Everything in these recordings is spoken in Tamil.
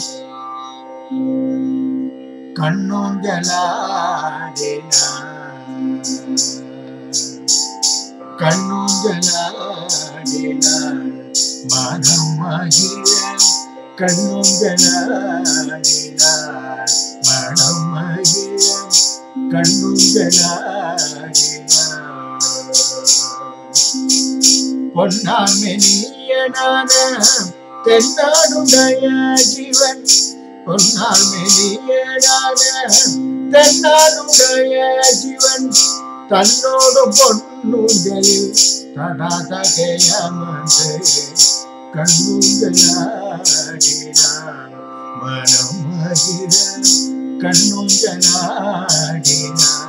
கண்ணூஞ்சலாடினாள் மனம் மகிழ கண்ணூஞ்சலாடினாள் மனம் மகிழ கண்ணூஞ்சலாடினாள் பொன்னான் மெலியனான தென்னாடுடைய ஜீவன் பொன்னால் மெலியனான தென்னாடுடைய ஜீவன் தன்னோடு பொன்னூஞ்சலில் தடாதகையமர்ந்து கண்ணூஞ்சலாடினான் மனம் மகிழ கண்ணூஞ்சலாடினான்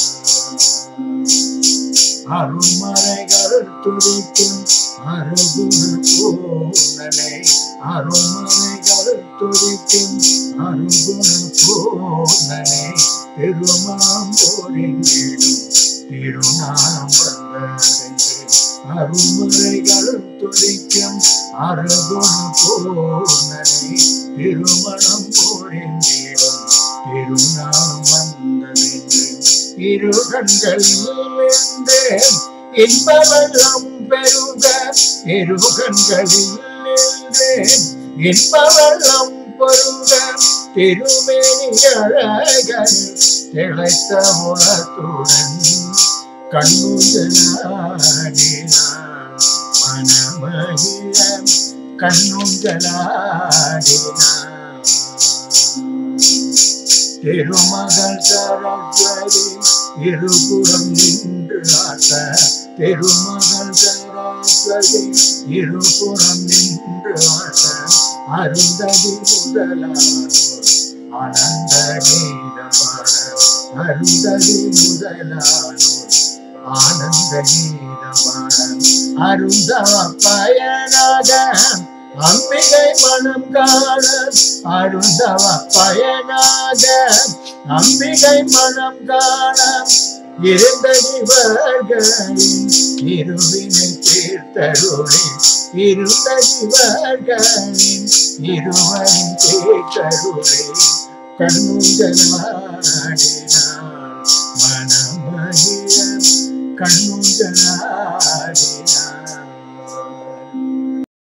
அருமறைகள் துதிக்கும் அருகுண பூனனை அருமறைகள் துதிக்கும் அருகுண பூனனை திருமாம் போரிடும் திருநாம் வந்ததென்று அருமறைகள் துதிக்கும் அருகுண பூனனை திருமணம் போரிடும் திருநாம் வந்ததென்று இரு கண்களிலிருந்து இன்பவெல்லாம் பெருக இரு கண்களிலிருந்து இன்பவெல்லாம் பெருக திருமேனி அழகன் திளைத்த உலத்துடன் கண்ணூஞ்சலாடினான் மனமகிழ கண்ணூஞ்சலாடினான் திருமகள் சரஸ்வதி இருபுறம் நின்று ஆட்ட திருமகள் சரஸ்வதி இருபுறம் நின்று ஆட்ட அருந்ததி முதலானோர் ஆனந்த கீதம் பாட அருந்ததி முதலானோர் ஆனந்த கீதம் பாட அருந்தவ பயனாக அம்பிகை மனம் காண அருந்தவ பயனாக அம்பிகை மனம் காண இருந்த இவர்களின் இருவினை தீர்த்தருளி இருந்த இவர்களின் இருவரின் தீர்த்தருளி கண்ணூஞ்சலாடினாள் மனமகிழ கண்ணூஞ்சலாடினாள்